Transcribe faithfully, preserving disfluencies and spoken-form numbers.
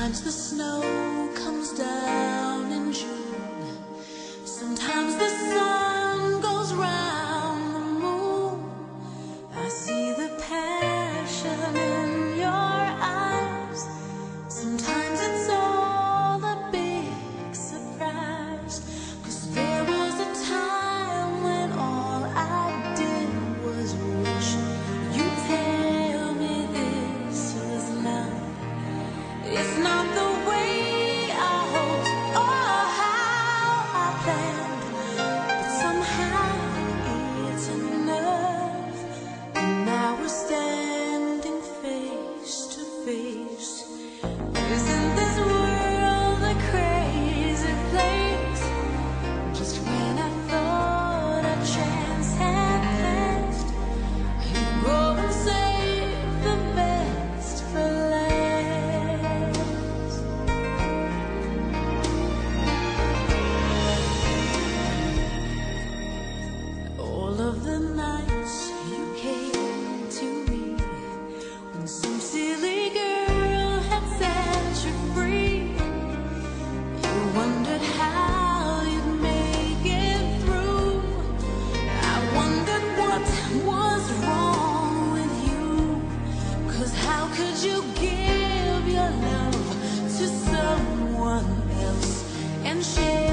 Sometimes the snow comes down in June. Sometimes the sun goes round the moon. I see the passion in your eyes. Sometimes it's all a big surprise. 'Cause there was a time when all I did was wish you'd tell me this was love. It's not the way I hoped or how I planned, but somehow it's enough. And now we're standing face to face. Isn't this world a crazy place? Just when I thought a chance had passed, you go and save the best for last. All of the nights you came to me, when some silly girl had set you free, you wondered how you'd make it through. I wondered what was wrong with you. 'Cause how could you give your love to someone else and share